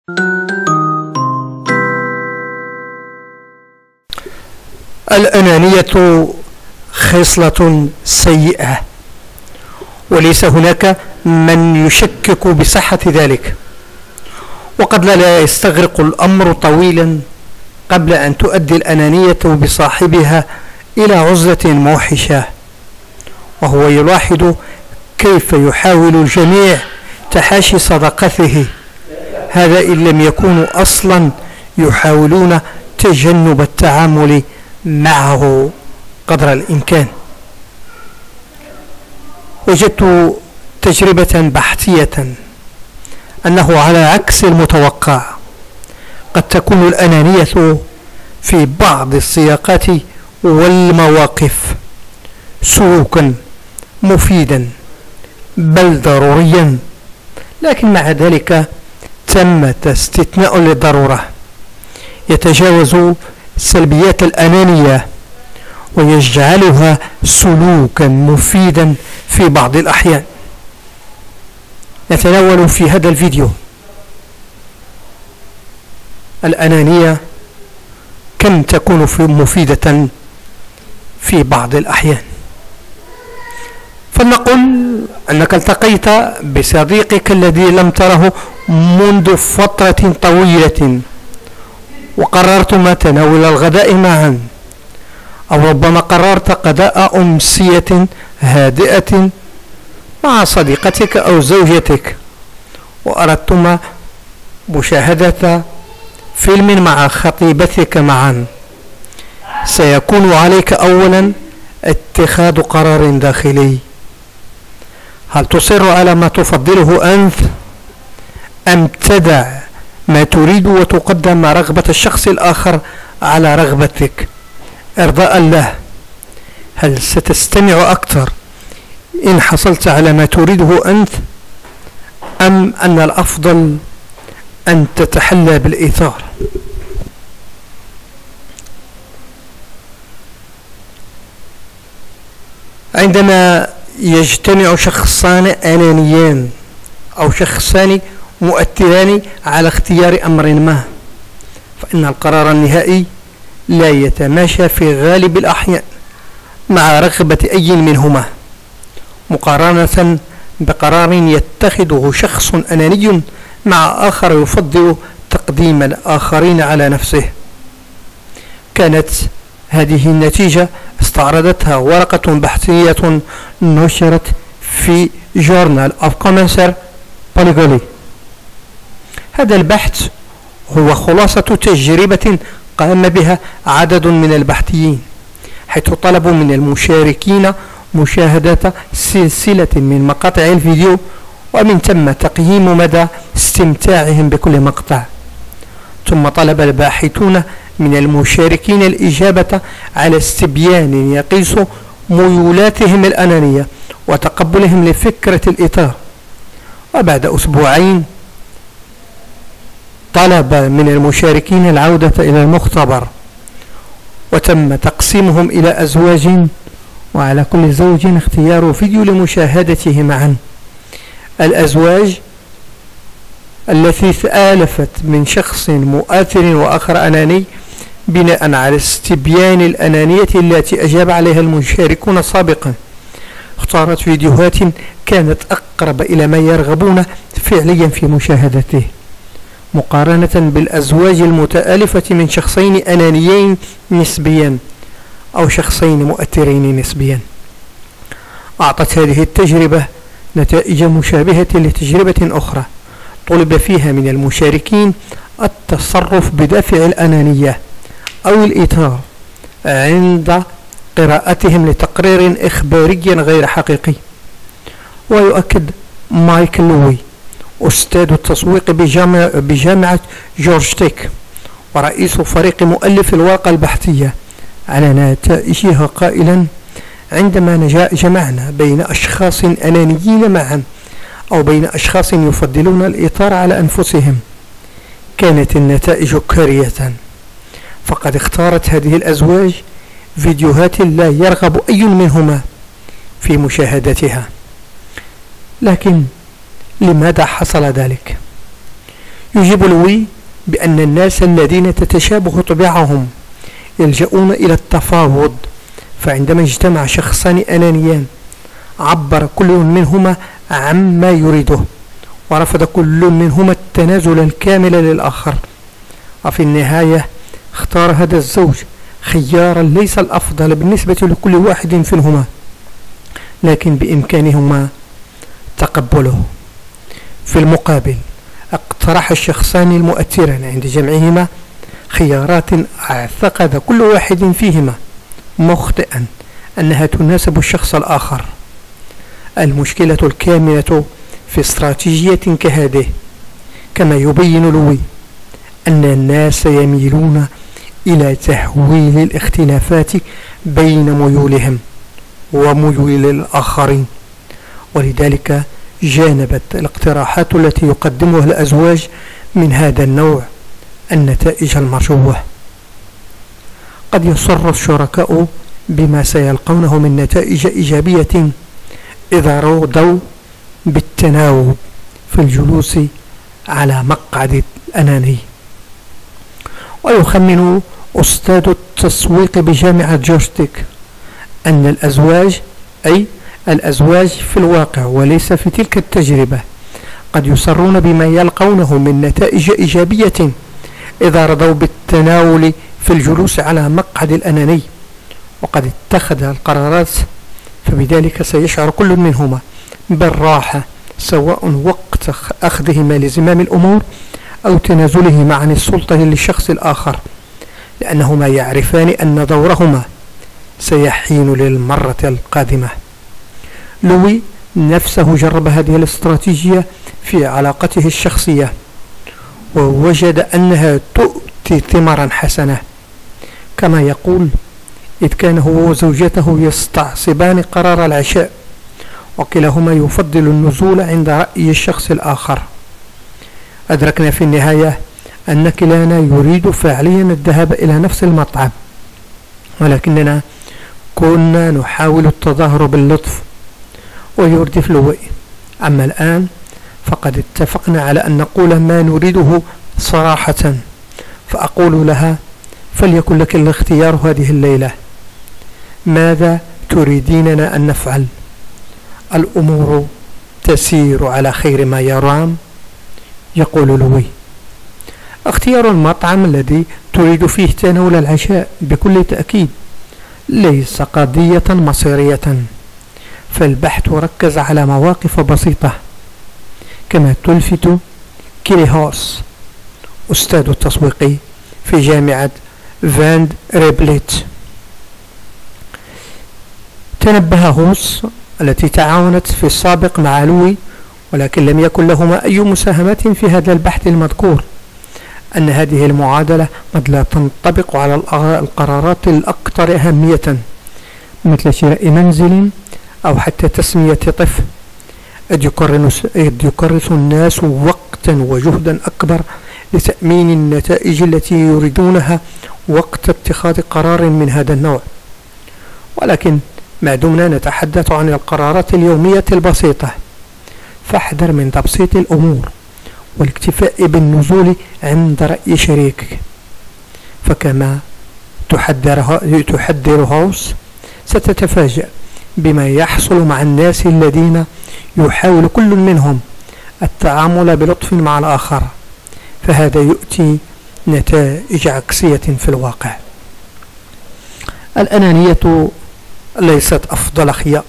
الأنانية خصلة سيئة، وليس هناك من يشكك بصحة ذلك، وقد لا يستغرق الأمر طويلا قبل أن تؤدي الأنانية بصاحبها إلى عزلة موحشة، وهو يلاحظ كيف يحاول الجميع تحاشي صداقته، هذا إن لم يكونوا أصلا يحاولون تجنب التعامل معه قدر الإمكان. وجدت تجربة بحثية أنه على عكس المتوقع قد تكون الأنانية في بعض السياقات والمواقف سلوكا مفيدا بل ضروريا، لكن مع ذلك تم استثناء للضرورة يتجاوز سلبيات الأنانية ويجعلها سلوكا مفيدا في بعض الأحيان. نتناول في هذا الفيديو الأنانية كم تكون مفيدة في بعض الأحيان. فلنقل أنك التقيت بصديقك الذي لم تره منذ فترة طويلة وقررتما تناول الغداء معا، أو ربما قررت قضاء أمسية هادئة مع صديقتك أو زوجتك، وأردتما مشاهدة فيلم مع خطيبتك معا. سيكون عليك أولا اتخاذ قرار داخلي: هل تصر على ما تفضله أنت، أم تدع ما تريد وتقدم رغبة الشخص الآخر على رغبتك إرضاء له؟ هل ستستمع أكثر إن حصلت على ما تريده أنت، أم أن الأفضل أن تتحلى بالإيثار؟ عندما يجتمع شخصان أنانيان أو شخصان مؤثران على اختيار أمر ما، فإن القرار النهائي لا يتماشى في غالب الأحيان مع رغبة أي منهما، مقارنة بقرار يتخذه شخص أناني مع آخر يفضل تقديم الآخرين على نفسه. كانت هذه النتيجة استعرضتها ورقة بحثية نشرت في Journal of Cancer Pathology. هذا البحث هو خلاصة تجربة قام بها عدد من الباحثين، حيث طلبوا من المشاركين مشاهدة سلسلة من مقاطع الفيديو، ومن ثم تقييم مدى استمتاعهم بكل مقطع. ثم طلب الباحثون من المشاركين الإجابة على استبيان يقيس ميولاتهم الأنانية وتقبلهم لفكرة الإيثار. وبعد أسبوعين طلب من المشاركين العودة إلى المختبر، وتم تقسيمهم إلى أزواج، وعلى كل زوج اختيار فيديو لمشاهدته معا. الأزواج التي آلفت من شخص مؤثر وآخر أناني بناء على استبيان الأنانية التي أجاب عليها المشاركون سابقا، اختارت فيديوهات كانت أقرب إلى ما يرغبون فعليا في مشاهدته، مقارنة بالأزواج المتآلفة من شخصين أنانيين نسبيا أو شخصين مؤثرين نسبيا. أعطت هذه التجربة نتائج مشابهة لتجربة أخرى طلب فيها من المشاركين التصرف بدافع الأنانية أو الإيثار عند قراءتهم لتقرير إخباري غير حقيقي. ويؤكد مايكل لوي أستاذ التسويق بجامعة جورج تيك ورئيس فريق مؤلف الورقة البحثية على نتائجها قائلا: عندما جمعنا بين أشخاص أنانيين معا أو بين أشخاص يفضلون الإيثار على أنفسهم كانت النتائج كارثة، فقد اختارت هذه الأزواج فيديوهات لا يرغب أي منهما في مشاهدتها. لكن لماذا حصل ذلك؟ يجيب لوي بأن الناس الذين تتشابه طباعهم يلجؤون إلى التفاوض، فعندما اجتمع شخصان أنانيان عبر كل منهما عما يريده، ورفض كل منهما التنازل الكامل للآخر، وفي النهاية اختار هذا الزوج خيارا ليس الأفضل بالنسبة لكل واحد منهما، لكن بإمكانهما تقبله. في المقابل اقترح الشخصان المؤثران عند جمعهما خيارات اعتقد كل واحد فيهما مخطئا أنها تناسب الشخص الآخر. المشكلة الكامنة في استراتيجية كهذه، كما يبين لوي، أن الناس يميلون إلى تهويل الاختلافات بين ميولهم وميول الآخرين، ولذلك جانبت الاقتراحات التي يقدمها الأزواج من هذا النوع النتائج المرجوة. قد يصر الشركاء بما سيلقونه من نتائج إيجابية إذا رضوا بالتناوب في الجلوس على مقعد الأناني. ويخمن أستاذ التسويق بجامعة جورجتك أن الأزواج في الواقع وليس في تلك التجربة قد يصرون بما يلقونه من نتائج إيجابية إذا رضوا بالتناول في الجلوس على مقعد الأناني وقد اتخذ القرارات، فبذلك سيشعر كل منهما بالراحة سواء وقت أخذهما لزمام الأمور أو تنازلهما عن السلطة للشخص الآخر، لأنهما يعرفان أن دورهما سيحين للمرة القادمة. لوي نفسه جرب هذه الاستراتيجية في علاقته الشخصية ووجد أنها تؤتي ثمرا حسنة. كما يقول: إذ كان هو وزوجته يستعصبان قرار العشاء وكلاهما يفضل النزول عند رأي الشخص الآخر، أدركنا في النهاية أن كلانا يريد فعليا الذهاب إلى نفس المطعم، ولكننا كنا نحاول التظاهر باللطف. ويردف لوي: أما الآن فقد اتفقنا على أن نقول ما نريده صراحة، فأقول لها: فليكن لك الاختيار هذه الليلة، ماذا تريديننا أن نفعل؟ الأمور تسير على خير ما يرام. يقول لوي: اختيار المطعم الذي تريد فيه تناول العشاء بكل تأكيد ليس قضية مصيرية، فالبحث ركز على مواقف بسيطة، كما تلفت كيلي هوس أستاذ التسويق في جامعة فاند ريبليت. تنبه هوس التي تعاونت في السابق مع لوي ولكن لم يكن لهما أي مساهمات في هذا البحث المذكور أن هذه المعادلة قد لا تنطبق على القرارات الأكثر أهمية مثل شراء منزل أو حتى تسمية طفل، إذ يكرس الناس وقتا وجهدا أكبر لتأمين النتائج التي يريدونها وقت اتخاذ قرار من هذا النوع. ولكن ما دمنا نتحدث عن القرارات اليومية البسيطة، فاحذر من تبسيط الأمور والاكتفاء بالنزول عند رأي شريكك، فكما تحذر هاوس ستتفاجأ بما يحصل مع الناس الذين يحاول كل منهم التعامل بلطف مع الآخر، فهذا يؤتي نتائج عكسية في الواقع. الأنانية ليست أفضل خيار،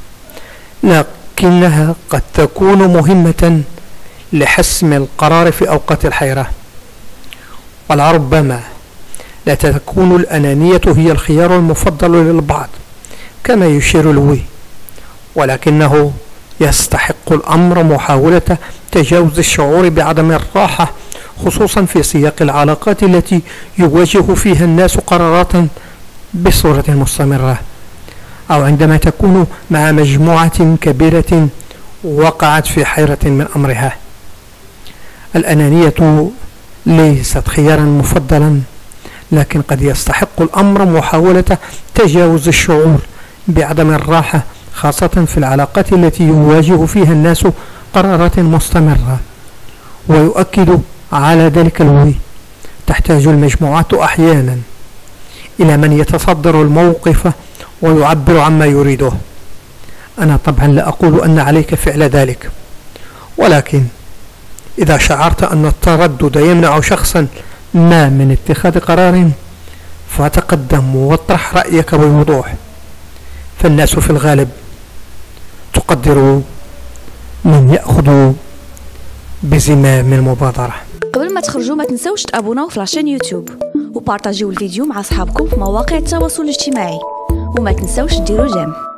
لكنها قد تكون مهمة لحسم القرار في أوقات الحيرة، ولربما لا تكون الأنانية هي الخيار المفضل للبعض كما يشير لوي، ولكنه يستحق الأمر محاولة تجاوز الشعور بعدم الراحة، خصوصا في سياق العلاقات التي يواجه فيها الناس قرارات بصورة مستمرة، أو عندما تكون مع مجموعة كبيرة وقعت في حيرة من أمرها. الأنانية ليست خيارا مفضلا، لكن قد يستحق الأمر محاولة تجاوز الشعور بعدم الراحة، خاصة في العلاقات التي يواجه فيها الناس قرارات مستمرة. ويؤكد على ذلك الوعي تحتاج المجموعات أحيانا إلى من يتصدر الموقف ويعبر عما يريده. أنا طبعا لا أقول أن عليك فعل ذلك، ولكن إذا شعرت أن التردد يمنع شخصا ما من اتخاذ قرار فتقدم واطرح رأيك بوضوح، فالناس في الغالب تقدر من يأخذ بزمام المبادرة. قبل ما تخرجوا ما تنسوش تابوناو في لاشين يوتيوب وبارطاجيو الفيديو مع أصحابكم في مواقع التواصل الاجتماعي، وما تنسوش ديروا جيم.